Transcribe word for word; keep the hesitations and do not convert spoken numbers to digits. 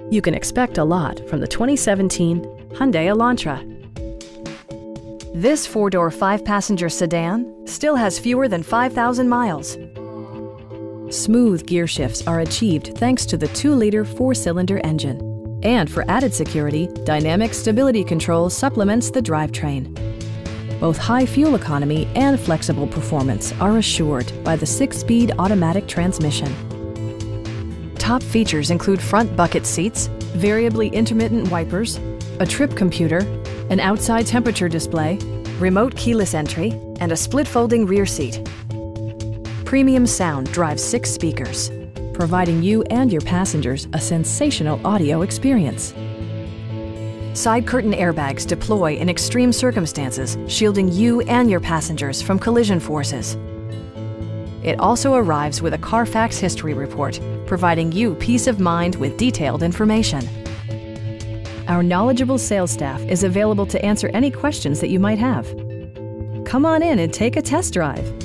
You can expect a lot from the twenty seventeen Hyundai Elantra. This four-door, five-passenger sedan still has fewer than five thousand miles. Smooth gear shifts are achieved thanks to the two-liter four-cylinder engine. And for added security, dynamic stability control supplements the drivetrain. Both high fuel economy and flexible performance are assured by the six-speed automatic transmission. Top features include front bucket seats, variably intermittent wipers, a trip computer, an outside temperature display, remote keyless entry, and a split-folding rear seat. Premium sound drives six speakers, providing you and your passengers a sensational audio experience. Side curtain airbags deploy in extreme circumstances, shielding you and your passengers from collision forces. It also arrives with a Carfax history report, providing you peace of mind with detailed information. Our knowledgeable sales staff is available to answer any questions that you might have. Come on in and take a test drive.